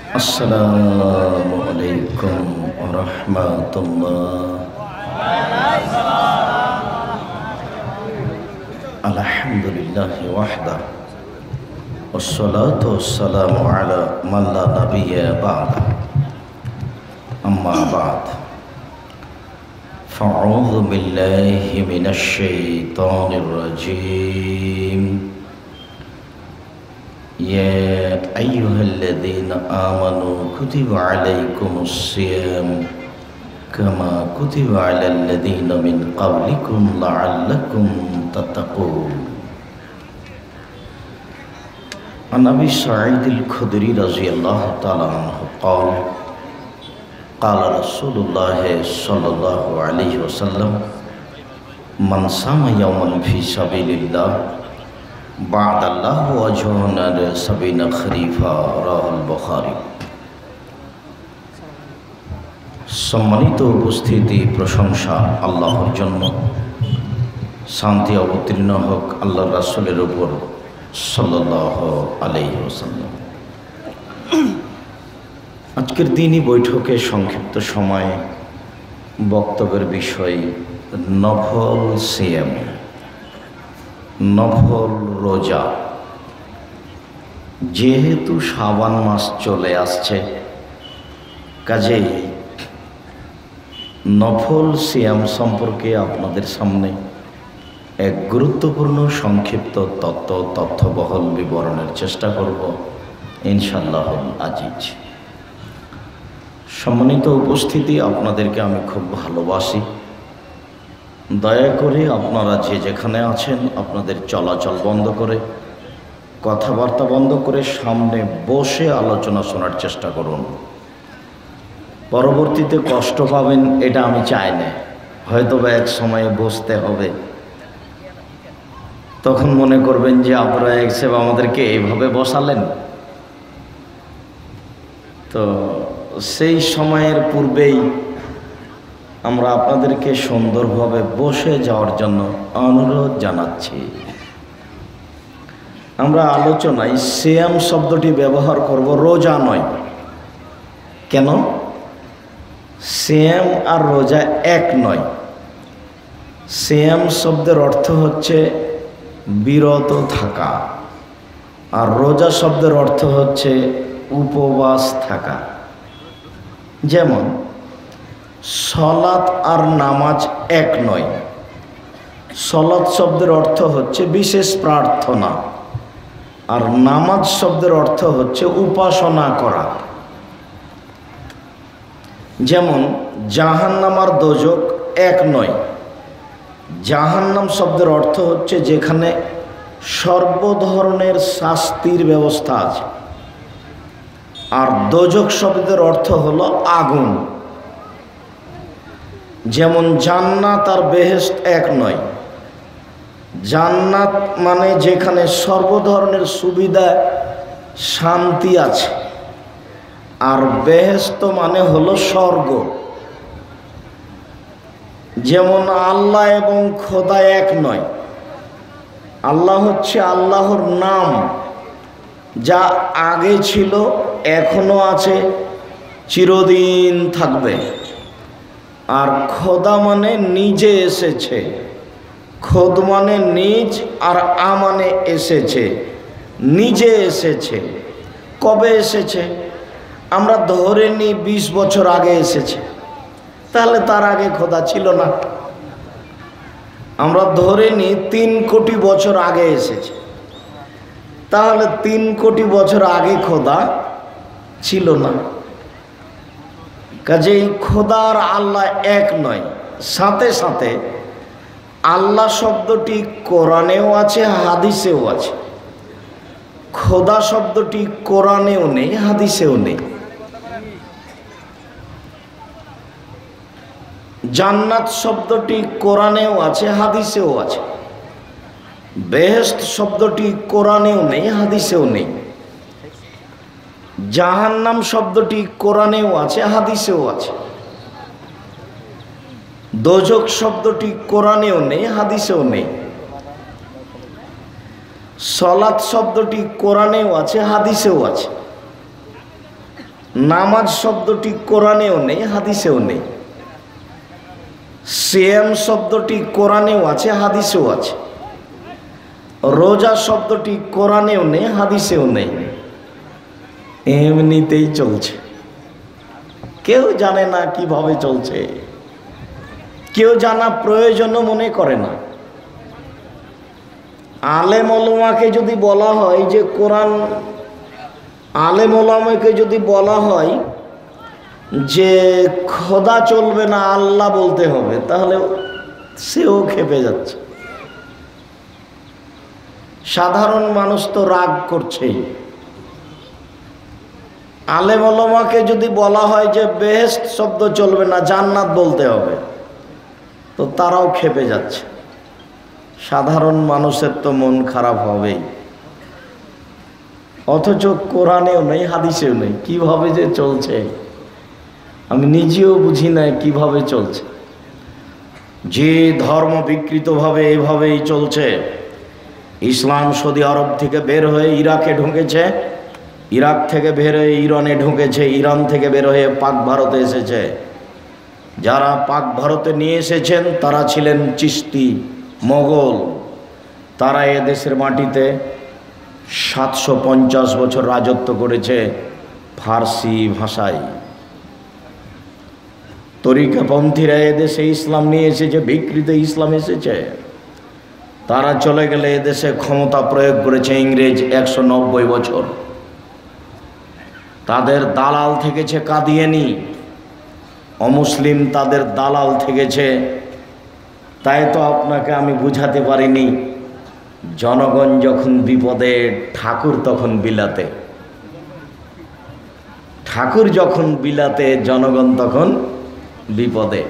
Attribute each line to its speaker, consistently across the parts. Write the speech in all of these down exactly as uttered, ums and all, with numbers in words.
Speaker 1: Assalamualaikum warahmatullahi Alhamdulillahi wahda wassalatu wassalamu ala man la nabiyya ba'da amma ba'd fa'udhu billahi minasy syaithanir rajim Ya ayyuhalladzina amanu kutiba alaikumus siyam kama kutiba alal ladzina min qablikum la'allakum tattaqun. An Abi Sa'id al-Khudri radhiyallahu ta'ala anhu qala qala Rasulullah sallallahu alaihi wasallam man sama yawman fi sabilillah ba'dallahu wajhun ala sabina kharifa rahul Bukhari। সম্মানিত উপস্থিতি, প্রশংসা আল্লাহর জন্য, শান্তি অবতীর্ণ হোক আল্লাহর রাসূলের উপর সাল্লাল্লাহু আলাইহি ওয়াসাল্লাম। আজকের দিনই বৈঠকে সংক্ষিপ্ত সময়ে বক্তব্যের বিষয় নফল সিয়াম, নফল রোজা। যেহেতু শাবান মাস চলে আসছে, কাজেই নফল সিয়াম সম্পর্কে আপনাদের সামনে এক গুরুত্বপূর্ণ সংক্ষিপ্ত তত্ত্ব তথ্যবহল বিবরণের চেষ্টা করব ইনশাআল্লাহুল আজিজ। সম্মানিত উপস্থিতি, আপনাদেরকে আমি খুব ভালোবাসি। দয়া করে আপনারা যে যেখানে আছেন আপনাদের চলাচল বন্ধ করে, কথাবার্তা বন্ধ করে সামনে বসে আলোচনা শোনার চেষ্টা করুন। পরবর্তীতে কষ্ট পাবেন এটা আমি চাই না। হয়তো বা এক সময়ে বসতে হবে, তখন মনে করবেন যে আপনারা এক সেবা আমাদেরকে এইভাবে বসালেন। তো সেই সময়ের পূর্বেই আমরা আপনাদেরকে সুন্দরভাবে বসে যাওয়ার জন্য অনুরোধ জানাচ্ছি। আমরা আলোচনায় সিয়াম শব্দটি ব্যবহার করব, রোজা নয়। কেন? সিয়াম আর রোজা এক নয়। সিয়াম শব্দের অর্থ হচ্ছে বিরত থাকা, আর রোজা শব্দের অর্থ হচ্ছে উপবাস থাকা। যেমন সলাত আর নামাজ এক নয়। সলাত শব্দের অর্থ হচ্ছে বিশেষ প্রার্থনা, আর নামাজ শব্দের অর্থ হচ্ছে উপাসনা করা। যেমন জাহান্নাম আর দোজখ এক নয়। জাহান্নাম শব্দের অর্থ হচ্ছে যেখানে সর্বধরনের শাস্তির ব্যবস্থা আছে, আর দোজখ শব্দের অর্থ হলো আগুন। যেমন জান্নাত আর বেহেশত এক নয়। জান্নাত মানে যেখানে সর্বধরনের সুবিধা শান্তি আছে, আর বেহেশত মানে হলো স্বর্গ। যেমন আল্লাহ এবং খোদা এক নয়। আল্লাহ হচ্ছে আল্লাহর নাম, যা আগে ছিল, এখনো আছে, চিরদিন থাকবে। আর খোদা মানে নিজে এসেছে। খোদ মানে নিজ, আর আ মানে এসেছে, নিজে এসেছে। কবে এসেছে? আমরা ধরে নিই বিশ বছর আগে এসেছে, তাহলে তার আগে খোদা ছিল না। আমরা ধরে নিই তিন কোটি বছর আগে এসেছে, তাহলে তিন কোটি বছর আগে খোদা ছিল না। কাজেই খোদা আর আল্লাহ এক নয়। সাথে সাথে আল্লাহ শব্দটি কোরআনেও আছে, হাদিসেও আছে। খোদা শব্দটি কোরআনেও নেই, হাদিসেও নেই। জান্নাত শব্দটি কোরআনেও আছে, হাদিসেও আছে। বেহেশত শব্দটি কোরআনেও নেই, হাদিসেও নেই। জাহান্নাম শব্দটি কোরআনেও আছে, হাদিসেও আছে। দোজখ শব্দটি কোরআনেও নেই, হাদিসেও নেই। সলাত শব্দটি কোরআনেও আছে, হাদিসেও আছে। নামাজ শব্দটি কোরআনেও নেই, হাদিসেও নেই। সিয়াম শব্দটি কোরআনেও আছে, হাদিসেও আছে। রোজা শব্দটি কোরআনেও নেই, হাদিসেও নেই। এমনিতেই চলছে, কেউ জানে না কিভাবে চলছে, কেউ জানা প্রয়োজনও মনে করে না। আলেম ওলামাকে যদি বলা হয় যে কোরআন, আলেম ওলামাকে যদি বলা হয় যে খোদা চলবে না, আল্লাহ বলতে হবে, তাহলে সেও খেপে যাচ্ছে। সাধারণ মানুষ তো রাগ করছেই। আলেম ওলামাকে যদি বলা হয় যে বেহেশত শব্দ চলবে না, জান্নাত বলতে হবে, তো তারাও খেপে যাচ্ছে। সাধারণ মানুষের তো মন খারাপ হবেই। অথচ কোরআনেও নেই, হাদিসেও নেই। কিভাবে যে চলছে আমি নিজেও বুঝি না কিভাবে চলছে। যে ধর্ম বিকৃতভাবে এভাবেই চলছে। ইসলাম সৌদি আরব থেকে বের হয়ে ইরাকে ঢুকেছে, ইরাক থেকে বের হয়ে ইরানে ঢুকেছে, ইরান থেকে বের হয়ে পাক ভারতে এসেছে। যারা পাক ভারতে নিয়ে এসেছেন তারা ছিলেন চিশতি মোগল। তারা এ দেশের মাটিতে সাতশো পঞ্চাশ বছর রাজত্ব করেছে ফার্সি ভাষায়। তরিকাপন্থীরা এদেশে ইসলাম নিয়ে এসেছে, বিকৃত ইসলাম এসেছে। তারা চলে গেলে এদেশে ক্ষমতা প্রয়োগ করেছে ইংরেজ একশো নব্বই বছর। তাদের দালাল থেকেছে কাদিয়ানি, অমুসলিম তাদের দালাল থেকেছে। তাই তো আপনাকে আমি বুঝাতে পারিনি, জনগণ যখন বিপদে ঠাকুর তখন বিলাতে, ঠাকুর যখন বিলাতে জনগণ তখন বিপদে।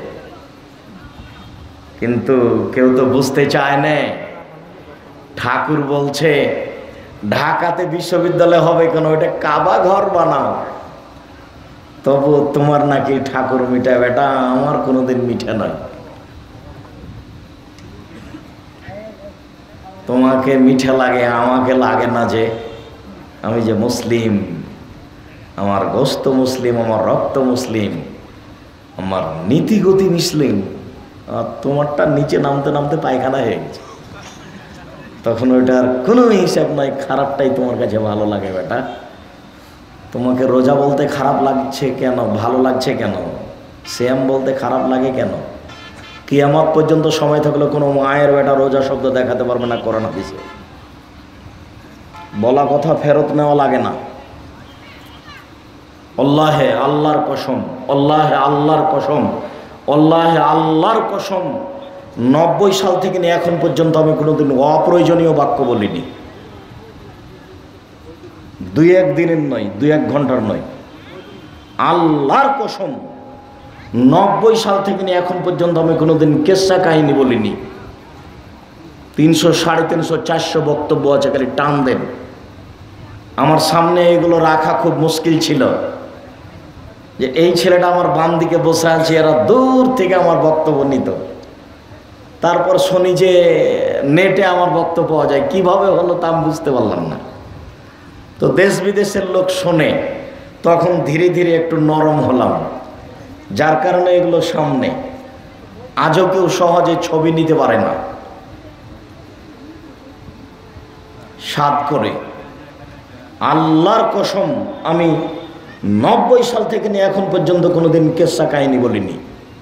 Speaker 1: কিন্তু কেউ তো বুঝতে চায় না। ঠাকুর বলছে ঢাকাতে বিশ্ববিদ্যালয় হবে কেন, ওইটা কাবা ঘর বানাও। তবু তোমার নাকি ঠাকুর মিঠা, বেটা আমার কোনোদিন মিঠা নয়। তোমাকে মিঠা লাগে, আমাকে লাগে না। যে আমি যে মুসলিম, আমার গোস্ত মুসলিম, আমার রক্ত মুসলিম, আমার নীতিগতি মুসলিম, আর তোমারটা নিচে নামতে নামতে পায়খানা হয়ে গেছে। তখন ওইটার কোনো হিসাব নয়, খারাপটাই তোমার কাছে ভালো লাগে। বেটা তোমাকে রোজা বলতে খারাপ লাগছে কেন, ভালো লাগছে কেন? সিয়াম বলতে খারাপ লাগে কেন? কিয়ামত পর্যন্ত সময় থাকলে কোনো মায়ের বেটা রোজা শব্দ দেখাতে পারবে না কোরআন হাদিসে। বলা কথা ফেরত নেওয়া লাগে না। আল্লাহে আল্লাহর কসম, আল্লাহে আল্লাহর কসম, আল্লাহে আল্লাহর কসম, নব্বই সাল থেকে নিয়ে এখন পর্যন্ত আমি কোনোদিন অপ্রয়োজনীয় বাক্য বলিনি। দুই এক দিনের নয়, দুই এক ঘন্টার নয়, আল্লাহর কসম, নব্বই সাল থেকে নিয়ে এখন পর্যন্ত আমি কোনোদিন কেসা কাহিনী বলিনি। তিনশো সাড়ে তিনশো চারশো বক্তব্য আছে, খালি টান দেন। আমার সামনে এগুলো রাখা খুব মুশকিল ছিল, যে এই ছেলেটা আমার বাম দিকে বসে আছে, এরা দূর থেকে আমার বক্তব্য নিত। তারপর শুনি যে নেটে আমার বক্তব্য পাওয়া যায়, কিভাবে হলো তা আমি বুঝতে পারলাম না। তো দেশ বিদেশের লোক শোনে, তখন ধীরে ধীরে একটু নরম হলাম, যার কারণে এগুলো সামনে। আজও কেউ সহজে ছবি নিতে পারে না, সাত করে। আল্লাহর কসম আমি নব্বই সাল থেকে নিয়ে এখন পর্যন্ত কোনোদিন কেসা কাহিনী বলিনি।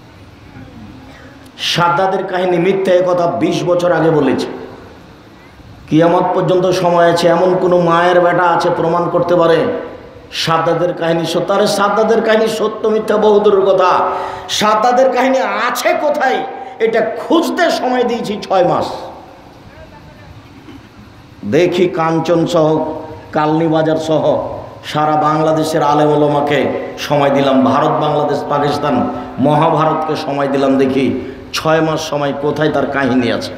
Speaker 1: সাদ্দাদের কাহিনী মিথ্যা, এ কথা বিশ বছর আগে বলেছে। কিয়ামত পর্যন্ত সময় আছে, এমন কোনো মায়ের বেটা আছে প্রমাণ করতে পারে সাদ্দাদের কাহিনী সত্য? আরে সাদ্দাদের কাহিনী সত্য মিথ্যা বহুদূরের কথা, সাদ্দাদের কাহিনী আছে কোথায় এটা খুঁজতে সময় দিয়েছি ছয় মাস। দেখি কাঞ্চন সহ, কালনি বাজার সহ সারা বাংলাদেশের আলেম ওলামাকে সময় দিলাম, ভারত বাংলাদেশ পাকিস্তান মহাভারতকে সময় দিলাম, দেখি ছয় মাস সময় কোথায় তার কাহিনী আছে।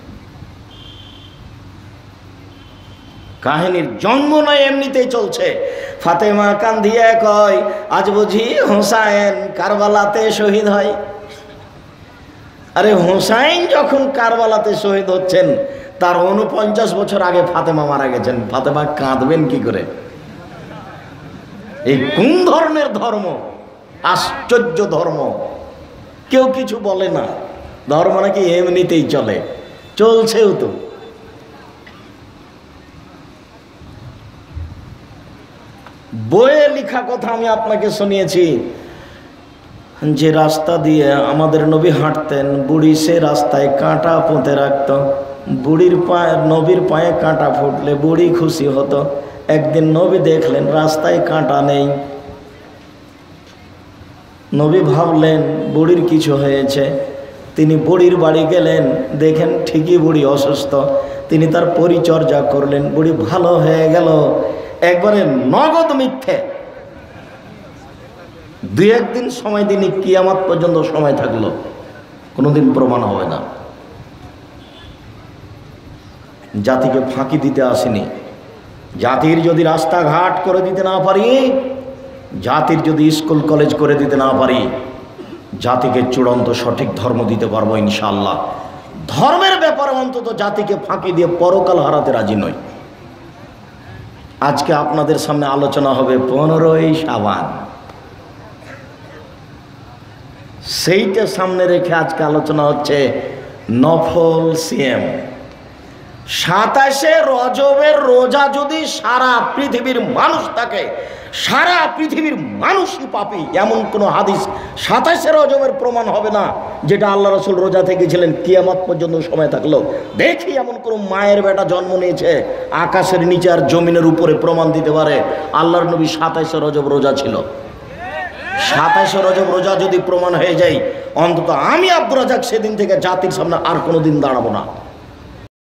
Speaker 1: কাহিনীর জন্ম নয়, এমনিতেই চলছে। ফাতেমা কান্দিয়া কয়, আজ বুঝি হোসাইন কারবালাতে শহীদ হয়। আরে হোসাইন যখন কারবালাতে শহীদ হচ্ছেন, তার উনপঞ্চাশ বছর আগে ফাতেমা মারা গেছেন। ফাতেমা কাঁদবেন কি করে? এই কোন ধরনের ধর্ম? আশ্চর্য ধর্ম। কেউ কিছু বলে না, ধর্ম নাকি এমনিতেই চলে, চলছেও তো। বইয়ে লেখা কথা আমি আপনাকে শুনিয়েছি, যে রাস্তা দিয়ে আমাদের নবী হাঁটতেন, বুড়ি সে রাস্তায় কাঁটা পুঁতে রাখত। বুড়ির পায়ে, নবীর পায়ে কাঁটা ফুটলে বুড়ি খুশি হতো। একদিন নবী দেখলেন রাস্তায় কাঁটা নেই। নবী ভাবলেন বুড়ির কিছু হয়েছে। তিনি বুড়ির বাড়ি গেলেন, দেখেন ঠিকই বুড়ি অসুস্থ। তিনি তার পরিচর্যা করলেন, বুড়ি ভালো হয়ে গেল। একবারে নগদ মিথ্যে। দুই একদিন সময় দিনই, কিয়ামত পর্যন্ত সময় থাকলো, কোনোদিন প্রমাণ হবে না। জাতিকে ফাঁকি দিতে আসেনি। জাতির যদি রাস্তাঘাট করে দিতে না পারি, জাতির যদি স্কুল কলেজ করে দিতে না পারি, জাতিকে চূড়ান্ত সঠিক ধর্ম দিতে পারবো ইনশাআল্লাহ। ধর্মের ব্যাপারে অন্তত জাতিকে ফাঁকি দিয়ে পরকাল হারাতে রাজি নই। আজকে আপনাদের সামনে আলোচনা হবে পনেরোই শাবান। সেইটা সামনে রেখে আজকে আলোচনা হচ্ছে নফল সিয়াম। সাতাশে রজবের রোজা যদি সারা পৃথিবীর মানুষ থাকে, সারা পৃথিবীর মানুষই পাপী, এমন কোনো হাদিস সাতাশে রজবের প্রমাণ হবে না যেটা আল্লাহ রসুল রোজা থেকেছিলেন কিয়ামত পর্যন্ত সময় থাকলো। দেখি এমন কোনো মায়ের বেটা জন্ম নিয়েছে আকাশের নিচে আর জমিনের উপরে প্রমাণ দিতে পারে আল্লাহর নবী সাতাশে রজব রোজা ছিল। সাতাশে রজব রোজা যদি প্রমাণ হয়ে যায়, অন্তত আমি আব্দুর রাজাক সেদিন থেকে জাতির সামনে আর কোনোদিন দাঁড়াবো না।